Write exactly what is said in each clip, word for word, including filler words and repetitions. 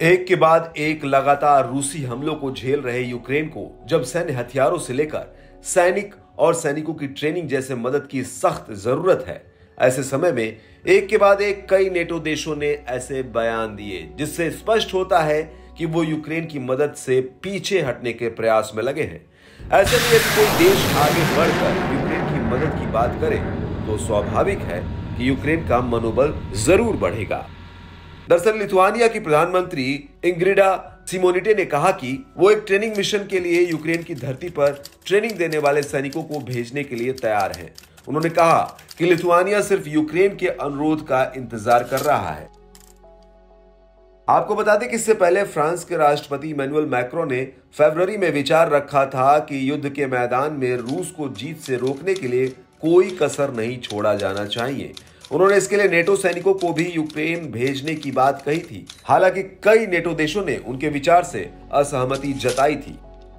एक के बाद एक लगातार रूसी हमलों को झेल रहे यूक्रेन को जब सैन्य हथियारों से लेकर सैनिक और सैनिकों की ट्रेनिंग जैसे मदद की सख्त जरूरत है, ऐसे समय में एक के बाद एक कई नेटो देशों ने ऐसे बयान दिए जिससे स्पष्ट होता है कि वो यूक्रेन की मदद से पीछे हटने के प्रयास में लगे हैं। ऐसे में यदि कोई देश आगे बढ़कर यूक्रेन की मदद की बात करे तो स्वाभाविक है कि यूक्रेन का मनोबल जरूर बढ़ेगा। दरअसल लिथुआनिया की प्रधानमंत्री इंग्रिडा सिमोनिटे ने कहा कि वो एक ट्रेनिंग मिशन के लिए यूक्रेन की धरती पर ट्रेनिंग देने वाले सैनिकों को भेजने के लिए तैयार हैं। उन्होंने कहा कि लिथुआनिया सिर्फ यूक्रेन के अनुरोध का इंतजार कर रहा है। आपको बता दें कि इससे पहले फ्रांस के राष्ट्रपति इमैनुअल मैक्रों ने फरवरी में विचार रखा था कि युद्ध के मैदान में रूस को जीत से रोकने के लिए कोई कसर नहीं छोड़ा जाना चाहिए। उन्होंने इसके लिए नेटो सैनिकों को भी यूक्रेन भेजने की बात कही थी। हालांकि कई नेटो देशों ने उनके विचार से असहमति जताई थी।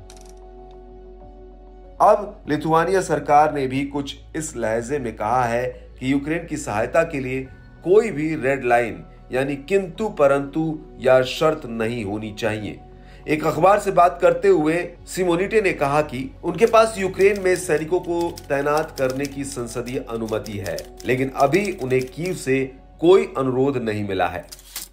अब लिथुआनिया सरकार ने भी कुछ इस लहजे में कहा है कि यूक्रेन की सहायता के लिए कोई भी रेड लाइन यानी किंतु परंतु या शर्त नहीं होनी चाहिए। एक अखबार से बात करते हुए सिमोनिटे ने कहा कि उनके पास यूक्रेन में सैनिकों को तैनात करने की संसदीय अनुमति है, लेकिन अभी उन्हें कीव से कोई अनुरोध नहीं मिला है।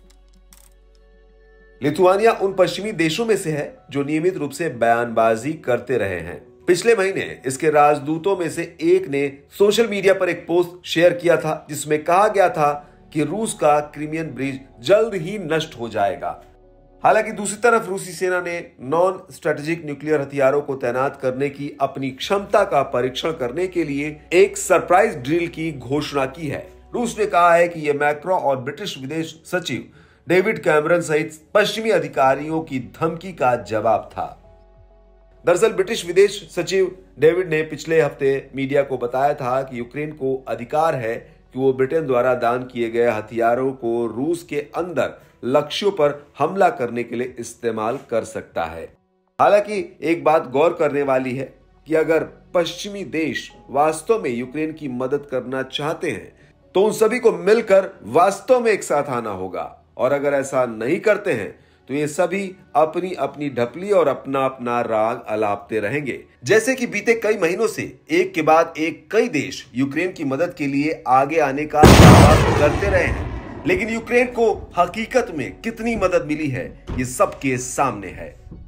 लिथुआनिया उन पश्चिमी देशों में से है जो नियमित रूप से बयानबाजी करते रहे हैं। पिछले महीने इसके राजदूतों में से एक ने सोशल मीडिया पर एक पोस्ट शेयर किया था जिसमें कहा गया था कि रूस का क्रीमियन ब्रिज जल्द ही नष्ट हो जाएगा। हालांकि दूसरी तरफ रूसी सेना ने नॉन स्ट्रेटेजिक न्यूक्लियर हथियारों को तैनात करने की अपनी क्षमता का परीक्षण करने के लिए एक सरप्राइज ड्रिल की घोषणा की है। रूस ने कहा है कि यह मैक्रो और ब्रिटिश विदेश सचिव डेविड कैमरन सहित पश्चिमी अधिकारियों की धमकी का जवाब था। दरअसल ब्रिटिश विदेश सचिव डेविड ने पिछले हफ्ते मीडिया को बताया था कि यूक्रेन को अधिकार है कि वो ब्रिटेन द्वारा दान किए गए हथियारों को रूस के अंदर लक्ष्यों पर हमला करने के लिए इस्तेमाल कर सकता है। हालांकि एक बात गौर करने वाली है कि अगर पश्चिमी देश वास्तव में यूक्रेन की मदद करना चाहते हैं तो उन सभी को मिलकर वास्तव में एक साथ आना होगा, और अगर ऐसा नहीं करते हैं तो ये सभी अपनी अपनी ढपली और अपना अपना राग अलापते रहेंगे। जैसे कि बीते कई महीनों से एक के बाद एक कई देश यूक्रेन की मदद के लिए आगे आने का दावा करते रहे हैं, लेकिन यूक्रेन को हकीकत में कितनी मदद मिली है ये सबके सामने है।